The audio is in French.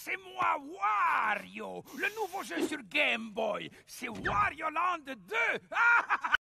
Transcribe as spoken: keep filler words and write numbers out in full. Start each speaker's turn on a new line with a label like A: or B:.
A: c'est moi, Wario, le nouveau jeu sur Game Boy. C'est Wario Land deux.